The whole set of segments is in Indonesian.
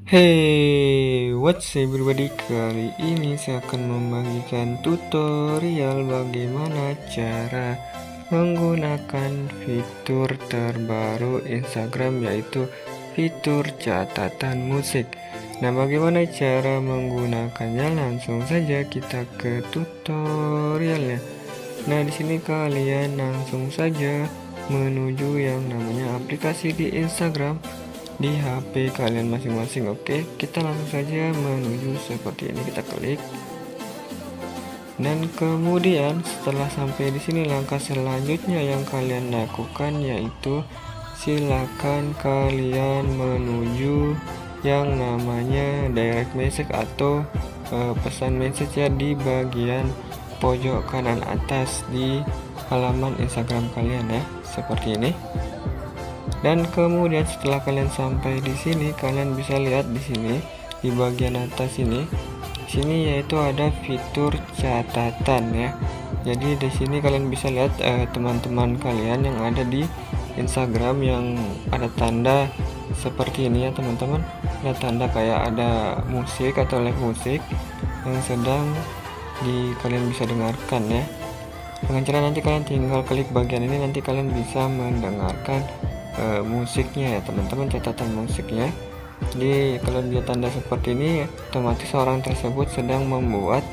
Hey, what's everybody? Kali ini saya akan membagikan tutorial bagaimana cara menggunakan fitur terbaru Instagram, yaitu fitur catatan musik. Nah, bagaimana cara menggunakannya? Langsung saja kita ke tutorialnya. Nah, di sini kalian langsung saja menuju yang namanya aplikasi di Instagram di HP kalian masing-masing. Oke, kita langsung saja menuju seperti ini, kita klik. Dan kemudian setelah sampai di sini, langkah selanjutnya yang kalian lakukan yaitu silakan kalian menuju yang namanya direct message atau pesan message ya, di bagian pojok kanan atas di halaman Instagram kalian ya, seperti ini. Dan kemudian setelah kalian sampai di sini, kalian bisa lihat di sini di bagian atas ini. Sini yaitu ada fitur catatan ya. Jadi di sini kalian bisa lihat teman-teman kalian yang ada di Instagram yang ada tanda seperti ini ya teman-teman. Ada tanda kayak ada musik atau live musik yang sedang kalian bisa dengarkan ya. Dengan cara nanti kalian tinggal klik bagian ini, nanti kalian bisa mendengarkan musiknya ya teman-teman, catatan musiknya. Jadi kalau dia tanda seperti ini, otomatis orang tersebut sedang membuat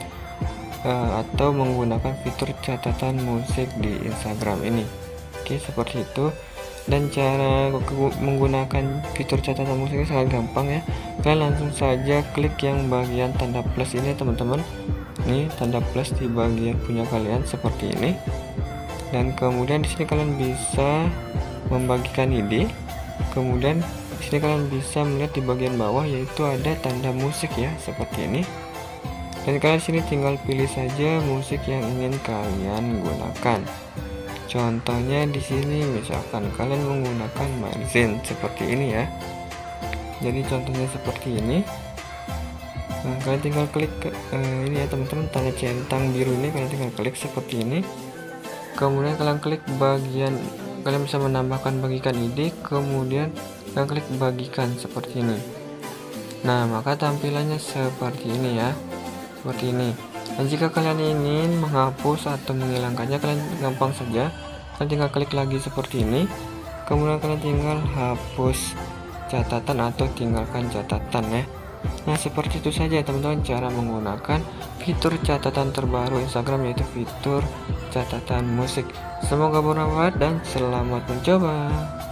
atau menggunakan fitur catatan musik di Instagram ini. Oke, seperti itu. Dan cara menggunakan fitur catatan musiknya sangat gampang ya. Kalian langsung saja klik yang bagian tanda plus ini teman-teman. Ini tanda plus di bagian punya kalian seperti ini. Dan kemudian di sini kalian bisa membagikan ide. Kemudian di sini kalian bisa melihat di bagian bawah yaitu ada tanda musik ya, seperti ini. Dan kalian sini tinggal pilih saja musik yang ingin kalian gunakan. Contohnya di sini misalkan kalian menggunakan Marzin seperti ini ya. Jadi contohnya seperti ini. Nah, kalian tinggal klik ini ya teman-teman, tanda centang biru ini kalian tinggal klik seperti ini. Kemudian kalian klik bagian, kalian bisa menambahkan bagikan ide, kemudian kalian klik bagikan seperti ini. Nah, maka tampilannya seperti ini ya, seperti ini. Dan jika kalian ingin menghapus atau menghilangkannya, kalian gampang saja, kalian tinggal klik lagi seperti ini. Kemudian kalian tinggal hapus catatan atau tinggalkan catatan ya. Nah, seperti itu saja teman-teman cara menggunakan fitur catatan terbaru Instagram, yaitu fitur catatan musik. Semoga bermanfaat dan selamat mencoba.